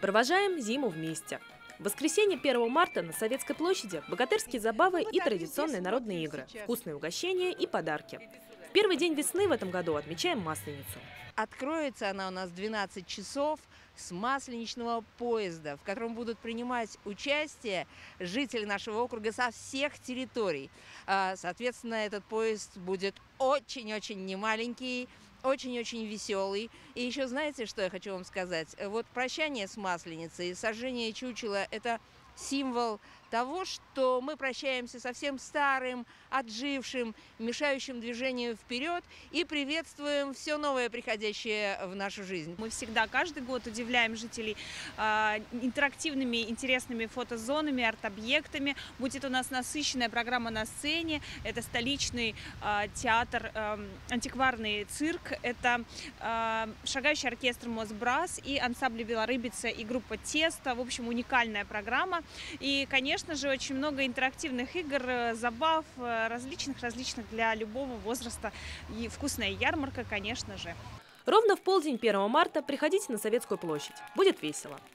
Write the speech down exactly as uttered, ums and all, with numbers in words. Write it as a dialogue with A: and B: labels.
A: Провожаем зиму вместе. В воскресенье первого марта на Советской площади богатырские забавы и традиционные народные игры, вкусные угощения и подарки. В первый день весны в этом году отмечаем Масленицу.
B: Откроется она у нас в двенадцать часов с масленичного поезда, в котором будут принимать участие жители нашего округа со всех территорий. Соответственно, этот поезд будет очень-очень немаленький, очень-очень веселый. И еще знаете, что я хочу вам сказать? Вот прощание с Масленицей, сожжение чучела – это символ того, что мы прощаемся со всем старым, отжившим, мешающим движению вперед и приветствуем все новое, приходящее в нашу жизнь.
C: Мы всегда, каждый год удивляем жителей э, интерактивными, интересными фотозонами, арт-объектами. Будет у нас насыщенная программа на сцене. Это столичный э, театр, э, антикварный цирк. Это э, шагающий оркестр Мосбрас и ансамбль Белорыбица и группа Тесто. В общем, уникальная программа. И, конечно же, очень много интерактивных игр, забав, различных-различных для любого возраста. И вкусная ярмарка, конечно же.
A: Ровно в полдень первого марта приходите на Советскую площадь. Будет весело.